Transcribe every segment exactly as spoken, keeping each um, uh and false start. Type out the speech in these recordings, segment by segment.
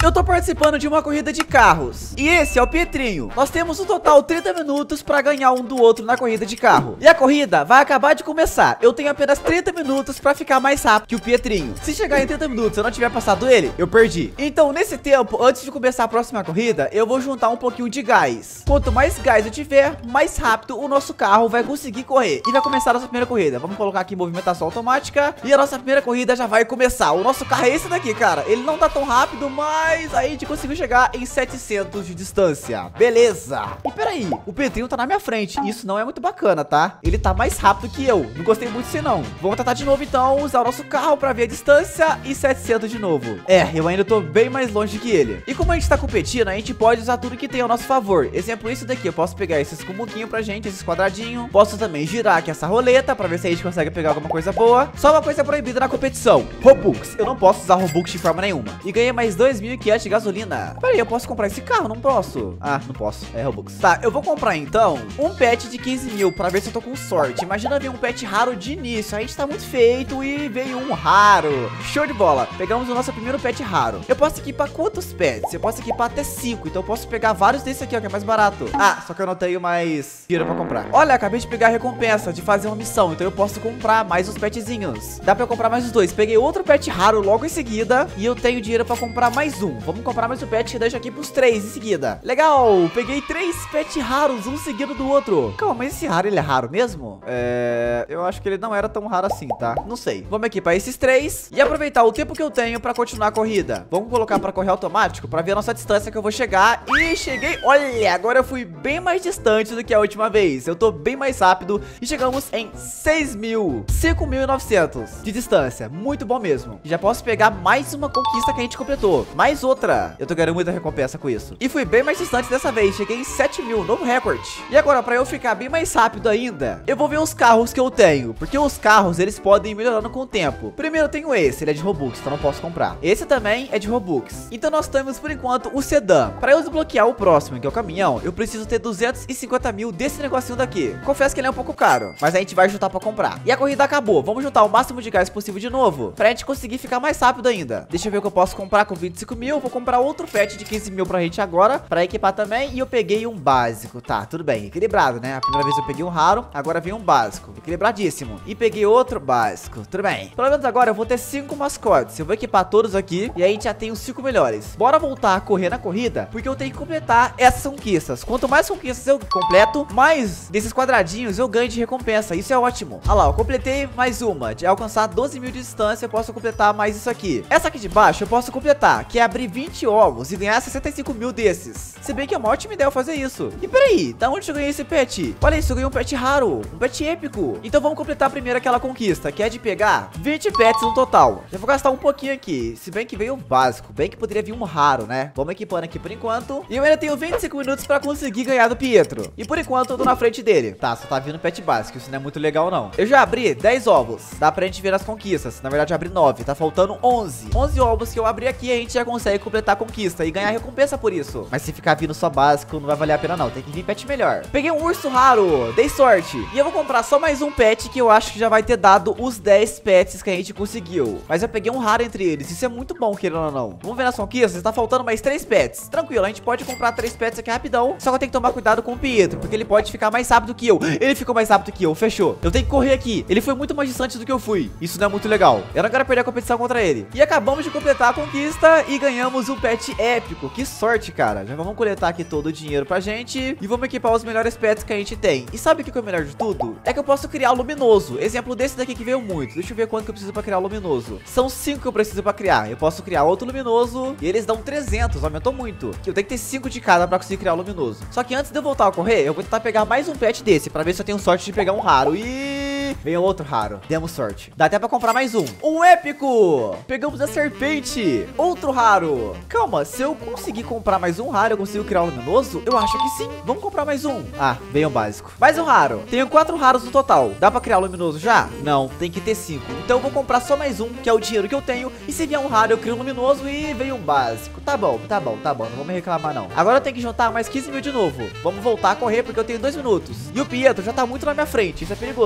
Eu tô participando de uma corrida de carros e esse é o Pietrinho. Nós temos no total trinta minutos pra ganhar um do outro na corrida de carro. E a corrida vai acabar de começar. Eu tenho apenas trinta minutos pra ficar mais rápido que o Pietrinho. Se chegar em trinta minutos e eu não tiver passado ele, eu perdi. Então nesse tempo, antes de começar a próxima corrida, eu vou juntar um pouquinho de gás. Quanto mais gás eu tiver, mais rápido o nosso carro vai conseguir correr. E vai começar a nossa primeira corrida. Vamos colocar aqui movimentação automática e a nossa primeira corrida já vai começar. O nosso carro é esse daqui, cara. Ele não tá tão rápido, mas a gente conseguiu chegar em setecentos de distância. Beleza. E peraí, o Pietrinho tá na minha frente. Isso não é muito bacana, tá? Ele tá mais rápido que eu. Não gostei muito disso não. Vamos tentar de novo então, usar o nosso carro pra ver a distância e setecentos de novo. É, eu ainda tô bem mais longe que ele. E como a gente tá competindo, a gente pode usar tudo que tem ao nosso favor. Exemplo, isso daqui. Eu posso pegar esses cumuquinhos pra gente, esses quadradinhos. Posso também girar aqui essa roleta pra ver se a gente consegue pegar alguma coisa boa. Só uma coisa proibida na competição: Robux. Eu não posso usar Robux de forma nenhuma. E ganhei mais dois mil e quinhentos de gasolina. Peraí, eu posso comprar esse carro? Não posso. Ah, não posso. É Robux. Tá, eu vou comprar então um pet de quinze mil pra ver se eu tô com sorte. Imagina vir um pet raro de início. A gente tá muito feito e veio um raro. Show de bola. Pegamos o nosso primeiro pet raro. Eu posso equipar quantos pets? Eu posso equipar até cinco. Então eu posso pegar vários desse aqui, ó, que é mais barato. Ah, só que eu não tenho mais dinheiro pra comprar. Olha, acabei de pegar a recompensa de fazer uma missão. Então eu posso comprar mais os petzinhos. Dá pra eu comprar mais os dois. Peguei outro pet raro logo em seguida. E eu tenho dinheiro pra comprar mais um. Vamos comprar mais um pet e deixo aqui pros três em seguida. Legal, peguei três pet raros, um seguido do outro. Calma, mas esse raro, ele é raro mesmo? É... Eu acho que ele não era tão raro assim, tá? Não sei. Vamos equipar esses três e aproveitar o tempo que eu tenho pra continuar a corrida. Vamos colocar pra correr automático pra ver a nossa distância que eu vou chegar. E cheguei... Olha, agora eu fui bem mais distante do que a última vez. Eu tô bem mais rápido e chegamos em seis mil, cinco mil e novecentos de distância. Muito bom mesmo. Já posso pegar mais uma conquista que a gente completou. Mais outra. Eu tô ganhando muita recompensa com isso. E fui bem mais distante dessa vez. Cheguei em sete mil, novo recorde. E agora, pra eu ficar bem mais rápido ainda, eu vou ver os carros que eu tenho. Porque os carros, eles podem ir melhorando com o tempo. Primeiro eu tenho esse, ele é de Robux, então não posso comprar. Esse também é de Robux. Então nós temos, por enquanto, o sedã. Pra eu desbloquear o próximo, que é o caminhão, eu preciso ter duzentos e cinquenta mil desse negocinho daqui. Confesso que ele é um pouco caro, mas a gente vai juntar pra comprar. E a corrida acabou. Vamos juntar o máximo de gás possível de novo, pra gente conseguir ficar mais rápido ainda. Deixa eu ver o que eu posso comprar com vinte e cinco mil. Vou comprar outro pet de quinze mil pra gente agora, pra equipar também. E eu peguei um básico. Tá, tudo bem, equilibrado, né? A primeira vez eu peguei um raro, agora vem um básico. Equilibradíssimo. E peguei outro básico. Tudo bem. Pelo menos agora eu vou ter cinco mascotes. Eu vou equipar todos aqui e aí a gente já tem os cinco melhores. Bora voltar a correr na corrida, porque eu tenho que completar essas conquistas. Quanto mais conquistas eu completo, mais desses quadradinhos eu ganho de recompensa. Isso é ótimo. Olha lá, eu completei mais uma. De alcançar doze mil de distância, eu posso completar mais isso aqui. Essa aqui de baixo eu posso completar, que é abrir vinte ovos e ganhar sessenta e cinco mil desses. Se bem que é uma ótima ideia eu fazer isso. E peraí, da onde eu ganhei esse pet? Olha isso, eu ganhei um pet raro, um pet épico. Então vamos completar primeiro aquela conquista, que é de pegar vinte pets no total. Já vou gastar um pouquinho aqui, se bem que veio o básico, bem que poderia vir um raro, né? Vamos equipando aqui por enquanto. E eu ainda tenho vinte e cinco minutos pra conseguir ganhar do Pietro. E por enquanto eu tô na frente dele. Tá, só tá vindo pet básico, isso não é muito legal não. Eu já abri dez ovos, dá pra gente ver as conquistas. Na verdade eu abri nove, tá faltando onze. onze ovos que eu abri aqui, a gente já consegue completar a conquista e ganhar recompensa por isso. Mas se ficar vindo só básico, não vai valer a pena não, tem que vir pet melhor. Peguei um urso raro, dei sorte. E eu vou comprar só mais um pet que eu acho que já vai ter dado os dez pets que a gente conseguiu. Mas eu peguei um raro entre eles, isso é muito bom, querendo ou não. Vamos ver nas conquistas, tá faltando mais três pets. Tranquilo, a gente pode comprar três pets aqui rapidão. Só que eu tenho que tomar cuidado com o Pietro, porque ele pode ficar mais rápido que eu. Ele ficou mais rápido que eu, fechou. Eu tenho que correr aqui. Ele foi muito mais distante do que eu fui. Isso não é muito legal. Eu não quero perder a competição contra ele. E acabamos de completar a conquista e ganhamos um pet épico. Que sorte, cara. Já vamos coletar aqui todo o dinheiro pra gente e vamos equipar os melhores pets que a gente tem. E sabe o que é o melhor de tudo? É que eu posso criar luminoso. Exemplo desse daqui que veio muito. Deixa eu ver quanto que eu preciso pra criar luminoso. São cinco que eu preciso pra criar. Eu posso criar outro luminoso e eles dão trezentos. Aumentou muito. Eu tenho que ter cinco de cada pra conseguir criar luminoso. Só que antes de eu voltar a correr, eu vou tentar pegar mais um pet desse pra ver se eu tenho sorte de pegar um raro. E... veio outro raro. Demos sorte. Dá até pra comprar mais um. Um épico. Pegamos a serpente. Outro raro. Calma, se eu conseguir comprar mais um raro, eu consigo criar um luminoso? Eu acho que sim. Vamos comprar mais um. Ah, veio um básico. Mais um raro. Tenho quatro raros no total. Dá pra criar luminoso já? Não, tem que ter cinco. Então eu vou comprar só mais um, que é o dinheiro que eu tenho. E se vier um raro, eu crio um luminoso e veio um básico. Tá bom, tá bom, tá bom. Não vou me reclamar não. Agora eu tenho que juntar mais quinze mil de novo. Vamos voltar a correr porque eu tenho dois minutos. E o Pietro já tá muito na minha frente. Isso é perigoso. Vamos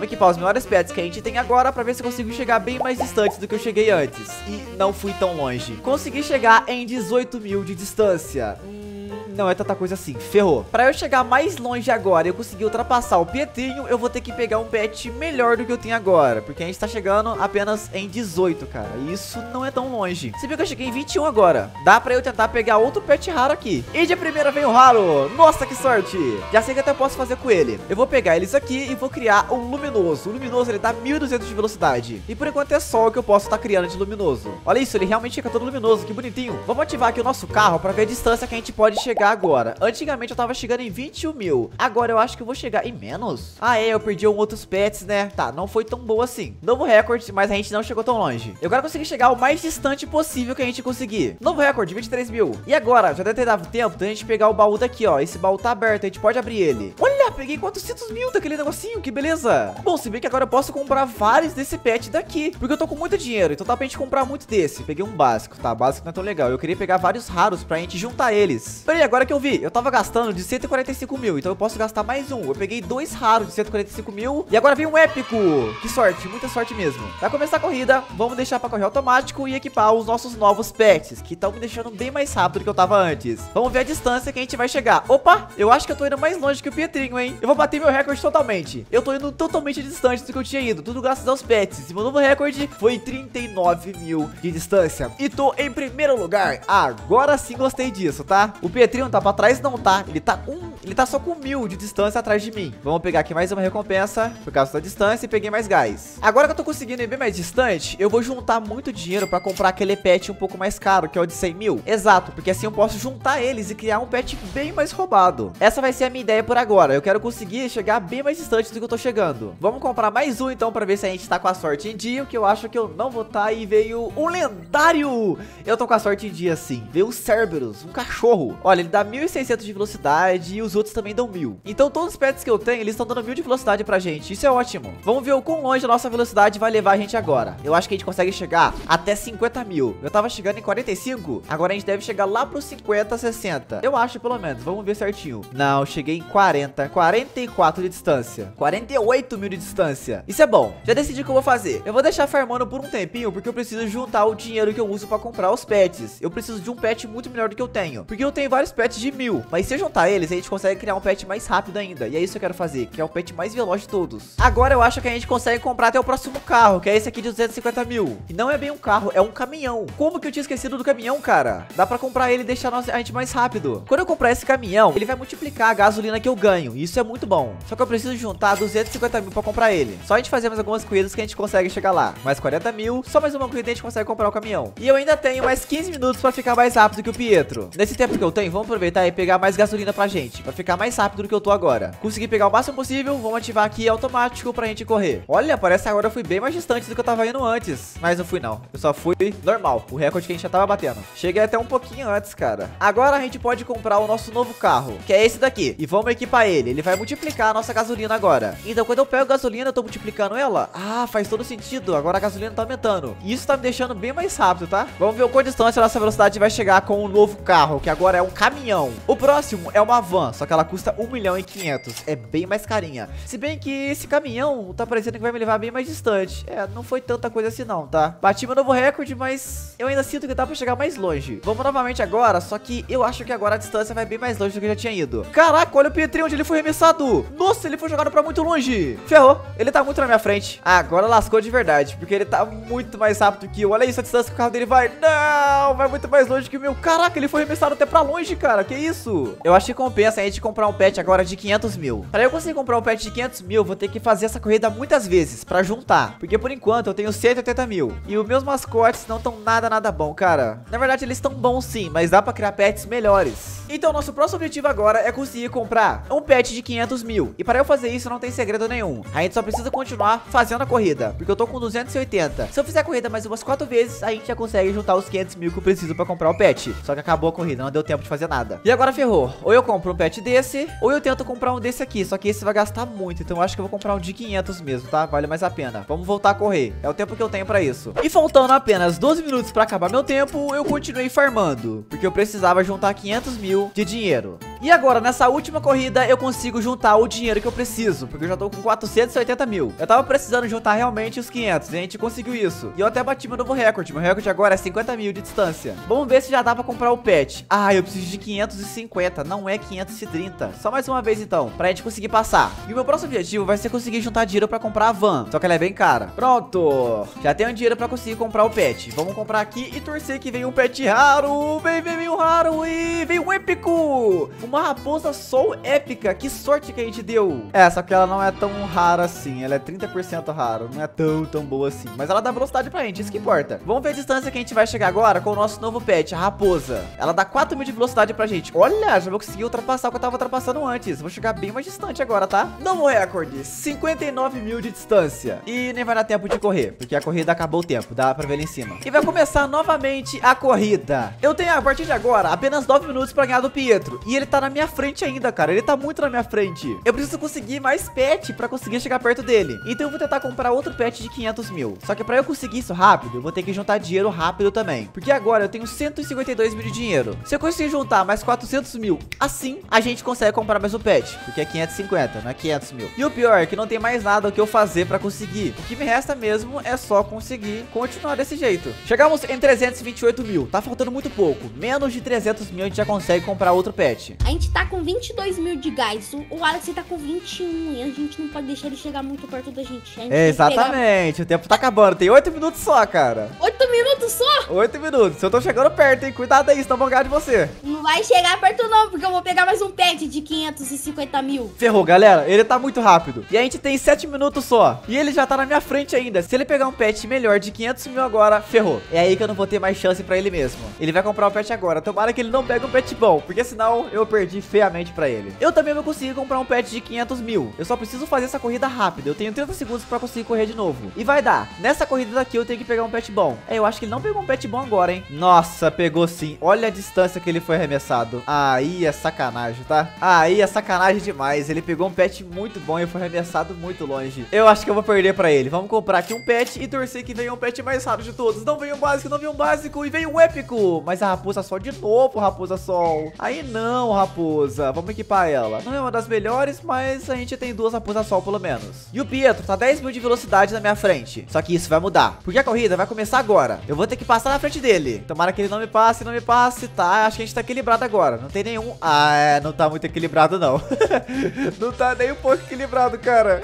Vamos equipar os melhores pets que a gente tem agora pra ver se eu consigo chegar bem mais distante do que eu cheguei antes. E não fui tão longe. Consegui chegar em dezoito mil de distância. Não é tanta coisa assim, ferrou. Pra eu chegar mais longe agora e eu conseguir ultrapassar o Pietrinho, eu vou ter que pegar um pet melhor do que eu tenho agora, porque a gente tá chegando apenas em dezoito, cara. E isso não é tão longe. Se bem que eu cheguei em vinte e um agora, dá pra eu tentar pegar outro pet raro aqui. E de primeira vem o raro. Nossa, que sorte. Já sei que até posso fazer com ele. Eu vou pegar eles aqui e vou criar um luminoso. O luminoso, ele dá mil e duzentos de velocidade. E por enquanto é só o que eu posso estar criando de luminoso. Olha isso, ele realmente fica todo luminoso, que bonitinho. Vamos ativar aqui o nosso carro pra ver a distância que a gente pode chegar agora. Antigamente eu tava chegando em vinte e um mil. Agora eu acho que eu vou chegar em menos. Ah, é, eu perdi um outros pets, né? Tá, não foi tão boa assim. Novo recorde, mas a gente não chegou tão longe. Eu agora consegui chegar o mais distante possível que a gente conseguir. Novo recorde, vinte e três mil. E agora, já deve ter dado tempo da gente pegar o baú daqui, ó. Esse baú tá aberto, a gente pode abrir ele. Olha, peguei quatrocentos mil daquele negocinho, que beleza. Bom, se bem que agora eu posso comprar vários desse pet daqui, porque eu tô com muito dinheiro, então dá pra gente comprar muito desse. Peguei um básico, tá? Básico não é tão legal. Eu queria pegar vários raros pra gente juntar eles. Peraí, agora que eu vi, eu tava gastando de cento e quarenta e cinco mil, então eu posso gastar mais um. Eu peguei dois raros de cento e quarenta e cinco mil e agora vem um épico. Que sorte, muita sorte mesmo. Pra começar a corrida, vamos deixar pra correr automático e equipar os nossos novos pets, que estão me deixando bem mais rápido do que eu tava antes. Vamos ver a distância que a gente vai chegar. Opa, eu acho que eu tô indo mais longe que o Pietrinho, hein? Eu vou bater meu recorde totalmente. Eu tô indo totalmente distante do que eu tinha ido, tudo graças aos pets. E meu novo recorde foi trinta e nove mil de distância. E tô em primeiro lugar. Agora sim gostei disso, tá? O Pietrinho tá pra trás, não tá? Ele tá um, ele tá só com mil de distância atrás de mim. Vamos pegar aqui mais uma recompensa por causa da distância e peguei mais gás. Agora que eu tô conseguindo ir bem mais distante, eu vou juntar muito dinheiro pra comprar aquele pet um pouco mais caro, que é o de cem mil. Exato, porque assim eu posso juntar eles e criar um pet bem mais roubado. Essa vai ser a minha ideia por agora. Eu quero conseguir chegar bem mais distante do que eu tô chegando. Vamos comprar mais um então pra ver se a gente tá com a sorte em dia, o que eu acho que eu não vou tá. E veio um lendário. Eu tô com a sorte em dia sim. Veio o Cerberus, um cachorro. Olha, ele dá mil e seiscentos de velocidade e os outros também dão mil. Então todos os pets que eu tenho, eles estão dando mil de velocidade pra gente. Isso é ótimo. Vamos ver o quão longe a nossa velocidade vai levar a gente agora. Eu acho que a gente consegue chegar até cinquenta mil. Eu tava chegando em quarenta e cinco. Agora a gente deve chegar lá pros cinquenta, sessenta. Eu acho pelo menos. Vamos ver certinho. Não, eu cheguei em quarenta. quarenta e quatro de distância. quarenta e oito mil de distância. Isso é bom. Já decidi o que eu vou fazer. Eu vou deixar farmando por um tempinho, porque eu preciso juntar o dinheiro que eu uso pra comprar os pets. Eu preciso de um pet muito melhor do que eu tenho. Porque eu tenho vários pets de mil. Mas se eu juntar eles, a gente consegue criar um pet mais rápido ainda. E é isso que eu quero fazer, que é o pet mais veloz de todos. Agora eu acho que a gente consegue comprar até o próximo carro, que é esse aqui de duzentos e cinquenta mil. E não é bem um carro, é um caminhão. Como que eu tinha esquecido do caminhão, cara? Dá pra comprar ele e deixar a gente mais rápido. Quando eu comprar esse caminhão, ele vai multiplicar a gasolina que eu ganho. E isso é muito bom. Só que eu preciso juntar duzentos e cinquenta mil pra comprar ele. Só a gente fazer mais algumas corridas que a gente consegue chegar lá. Mais quarenta mil, só mais uma corrida a gente consegue comprar o caminhão. E eu ainda tenho mais quinze minutos pra ficar mais rápido que o Pietro. Nesse tempo que eu tenho, vamos aproveitar e pegar mais gasolina pra gente, pra ficar mais rápido do que eu tô agora. Consegui pegar o máximo possível, vamos ativar aqui automático pra gente correr. Olha, parece que agora eu fui bem mais distante do que eu tava indo antes. Mas não fui não, eu só fui normal, o recorde que a gente já tava batendo. Cheguei até um pouquinho antes, cara. Agora a gente pode comprar o nosso novo carro, que é esse daqui. E vamos equipar ele, ele vai multiplicar a nossa gasolina agora. Então quando eu pego gasolina, eu tô multiplicando ela. Ah, faz todo sentido, agora a gasolina tá aumentando. E isso tá me deixando bem mais rápido, tá? Vamos ver o quão distante a nossa velocidade vai chegar com o novo carro, que agora é um caminhão. O próximo é uma van, só que ela custa um milhão e quinhentos. É bem mais carinha. Se bem que esse caminhão tá parecendo que vai me levar bem mais distante. É, não foi tanta coisa assim não, tá? Bati meu novo recorde, mas eu ainda sinto que dá pra chegar mais longe. Vamos novamente agora, só que eu acho que agora a distância vai bem mais longe do que eu já tinha ido. Caraca, olha o Pietrinho onde ele foi arremessado. Nossa, ele foi jogado pra muito longe. Ferrou, ele tá muito na minha frente. Agora lascou de verdade, porque ele tá muito mais rápido que eu. Olha isso, a distância que o carro dele vai. Não, vai muito mais longe que o meu. Caraca, ele foi arremessado até pra longe, cara. Que isso? Eu acho que compensa a gente comprar um pet agora de quinhentos mil. Pra eu conseguir comprar um pet de quinhentos mil, eu vou ter que fazer essa corrida muitas vezes pra juntar. Porque por enquanto eu tenho cento e oitenta mil. E os meus mascotes não estão nada, nada bom, cara. Na verdade, eles estão bons sim, mas dá pra criar pets melhores. Então, nosso próximo objetivo agora é conseguir comprar um pet de quinhentos mil. E para eu fazer isso, não tem segredo nenhum. A gente só precisa continuar fazendo a corrida, porque eu tô com duzentos e oitenta. Se eu fizer a corrida mais umas quatro vezes, a gente já consegue juntar os quinhentos mil que eu preciso pra comprar o pet. Só que acabou a corrida, não deu tempo de fazer nada. E agora ferrou. Ou eu compro um pet desse, ou eu tento comprar um desse aqui. Só que esse vai gastar muito, então eu acho que eu vou comprar um de quinhentos mesmo, tá? Vale mais a pena. Vamos voltar a correr. É o tempo que eu tenho pra isso. E faltando apenas doze minutos pra acabar meu tempo, eu continuei farmando, porque eu precisava juntar quinhentos mil de dinheiro. E agora, nessa última corrida, eu consigo juntar o dinheiro que eu preciso, porque eu já tô com quatrocentos e oitenta mil. Eu tava precisando juntar realmente os quinhentos, e a gente conseguiu isso. E eu até bati meu novo recorde. Meu recorde agora é cinquenta mil de distância. Vamos ver se já dá pra comprar o pet. Ah, eu preciso de quinhentos e cinquenta, não é quinhentos e trinta. Só mais uma vez, então, pra gente conseguir passar. E o meu próximo objetivo vai ser conseguir juntar dinheiro pra comprar a van, só que ela é bem cara. Pronto, já tenho dinheiro pra conseguir comprar o pet. Vamos comprar aqui e torcer que venha um pet raro. Vem, vem, vem um raro e vem um épico. Uma raposa sol épica, que sorte que a gente deu. É, só que ela não é tão rara assim, ela é trinta por cento raro, não é tão, tão boa assim. Mas ela dá velocidade pra gente, isso que importa. Vamos ver a distância que a gente vai chegar agora com o nosso novo pet, a raposa. Ela dá quatro mil de velocidade pra gente. Olha, já vou conseguir ultrapassar o que eu tava ultrapassando antes. Vou chegar bem mais distante agora, tá? Novo recorde, cinquenta e nove mil de distância. E nem vai dar tempo de correr, porque a corrida acabou o tempo, dá pra ver ali em cima. E vai começar novamente a corrida. Eu tenho, a partir de agora, apenas nove minutos pra ganhar do Pietro. E ele tá na minha frente ainda, cara. Ele tá muito na minha frente. Eu preciso conseguir mais pet pra conseguir chegar perto dele. Então eu vou tentar comprar outro pet de quinhentos mil. Só que pra eu conseguir isso rápido, eu vou ter que juntar dinheiro rápido também. Porque agora eu tenho cento e cinquenta e dois mil de dinheiro. Se eu conseguir juntar mais quatrocentos mil, assim, a gente consegue comprar mais um pet. Porque é quinhentos e cinquenta, não é quinhentos mil. E o pior é que não tem mais nada o que eu fazer pra conseguir. O que me resta mesmo é só conseguir continuar desse jeito. Chegamos em trezentos e vinte e oito mil. Tá faltando muito pouco. Menos de trezentos mil a gente já consegue comprar outro pet. A gente tá com vinte e dois mil de gás. O Alex tá com vinte e um. E a gente não pode deixar ele chegar muito perto da gente. gente é, exatamente. O tempo tá acabando. Tem oito minutos só, cara. oito minutos só? oito minutos. Eu tô chegando perto, hein? Cuidado aí, senão vão ganhar de você. Não vai chegar perto não, porque eu vou pegar mais um pet de quinhentos e cinquenta mil. Ferrou, galera. Ele tá muito rápido. E a gente tem sete minutos só. E ele já tá na minha frente ainda. Se ele pegar um pet melhor de quinhentos mil agora, ferrou. É aí que eu não vou ter mais chance pra ele mesmo. Ele vai comprar o pet agora. Tomara que ele não pegue um pet bom, porque senão eu perdi feiamente pra ele. Eu também vou conseguir comprar um pet de quinhentos mil. Eu só preciso fazer essa corrida rápida. Eu tenho trinta segundos pra conseguir correr de novo. E vai dar. Nessa corrida daqui eu tenho que pegar um pet bom. É, eu acho que ele não pegou um pet bom agora, hein? Nossa, pegou sim. Olha a distância que ele foi arremessado. Aí é sacanagem, tá? Aí é sacanagem demais. Ele pegou um pet muito bom e foi arremessado muito longe. Eu acho que eu vou perder pra ele. Vamos comprar aqui um pet e torcer que venha um pet mais raro de todos. Não veio um básico, não veio um básico e veio um épico. Mas a raposa sol de novo, raposa sol. Aí não, raposa. Vamos equipar ela. Não é uma das melhores, mas a gente tem duas raposas sol pelo menos. E o Pietro tá dez mil de velocidade na minha frente. Só que isso vai mudar, porque a corrida vai começar agora. Eu vou ter que passar na frente dele. Tomara que ele não me passe, não me passe, tá? Acho que a gente tá equilibrado agora. Não tem nenhum... Ah, é, não tá muito equilibrado, não. Não tá nem um pouco equilibrado, cara.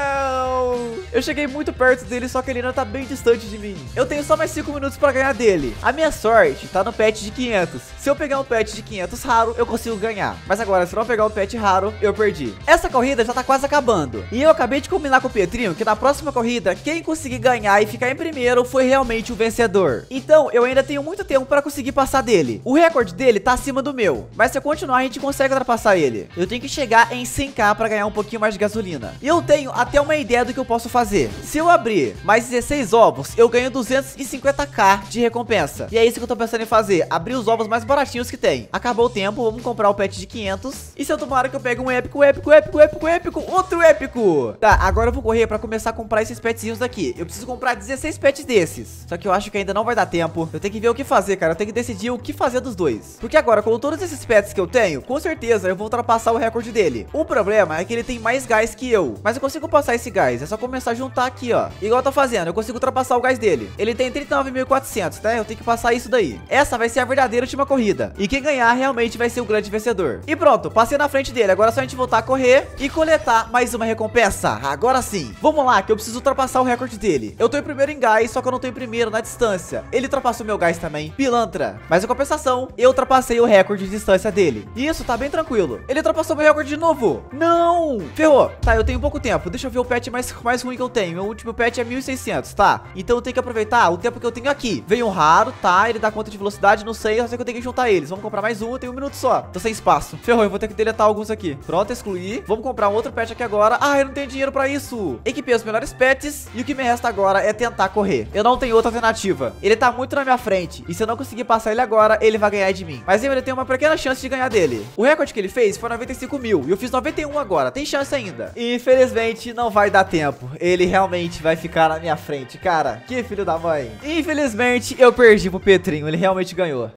Não! Eu cheguei muito perto dele, só que ele ainda tá bem distante de mim. Eu tenho só mais cinco minutos pra ganhar dele. A minha sorte tá no pet de quinhentos. Se eu pegar um pet de quinhentos raro, eu consigo ganhar. Mas agora, se eu não pegar um pet raro, eu perdi. Essa corrida já tá quase acabando. E eu acabei de combinar com o Pietrinho que na próxima corrida, quem conseguir ganhar e ficar em primeiro foi realmente o vencedor. Então, eu ainda tenho muito tempo pra conseguir passar dele. O recorde dele tá acima do meu. Mas se eu continuar, a gente consegue ultrapassar ele. Eu tenho que chegar em cem k pra ganhar um pouquinho mais de gasolina. E eu tenho até uma ideia do que eu posso fazer. Se eu abrir mais dezesseis ovos, eu ganho duzentos e cinquenta k de recompensa. E é isso que eu tô pensando em fazer. Abrir os ovos mais baratinhos que tem. Acabou o tempo, vamos comprar o pet de quinhentos. E se eu tomara que eu pegue um épico, épico, épico, épico, épico, outro épico. Tá, agora eu vou correr pra começar a comprar esses petzinhos daqui. Eu preciso comprar dezesseis pets desses. Só que eu acho que ainda não vai dar tempo. Eu tenho que ver o que fazer, cara. Eu tenho que decidir o que fazer dos dois. Porque agora, com todos esses pets que eu tenho, com certeza eu vou ultrapassar o recorde dele. O problema é que ele tem mais gás que eu. Mas eu consigo passar esse gás. É só começar a juntar aqui, ó. Igual eu tô fazendo. Eu consigo ultrapassar o gás dele. Ele tem trinta e nove mil e quatrocentos, tá? Eu tenho que passar isso daí. Essa vai ser a verdadeira última corrida. E quem ganhar realmente vai ser o grande vencedor. E pronto, passei na frente dele. Agora é só a gente voltar a correr e coletar mais uma recompensa. Agora sim. Vamos lá, que eu preciso ultrapassar o recorde dele. Eu tô em primeiro em gás, só que eu não tô em primeiro na distância. Ele ultrapassou meu gás também. Pilantra. Mas em compensação, eu ultrapassei o recorde de distância dele. E isso tá bem tranquilo. Ele ultrapassou meu recorde de novo. Não! Ferrou. Tá, eu tenho pouco tempo. Deixa eu ver o pet mais, mais ruim que eu tenho. Meu último pet é mil e seiscentos, tá? Então eu tenho que aproveitar o tempo que eu tenho aqui. Veio um raro, tá? Ele dá conta de velocidade, não sei. Eu sei que eu tenho que juntar eles. Vamos comprar mais um, eu tenho um minuto só. Tô sem espaço. Ferrou, eu vou ter que deletar alguns aqui. Pronto, excluir. Vamos comprar um outro pet aqui agora. Ah, eu não tenho dinheiro pra isso. Equipei os melhores pets e o que me resta agora é tentar correr. Eu não tenho outra alternativa. Ele tá muito na minha frente. E se eu não conseguir passar ele agora, ele vai ganhar de mim. Mas eu ainda tenho uma pequena chance de ganhar dele. O recorde que ele fez foi noventa e cinco mil. E eu fiz noventa e um agora. Tem chance ainda. E infelizmente não vai dar tempo. Ele realmente vai ficar na minha frente, cara. Que filho da mãe. Infelizmente eu perdi pro Pietrinho. Ele realmente ganhou.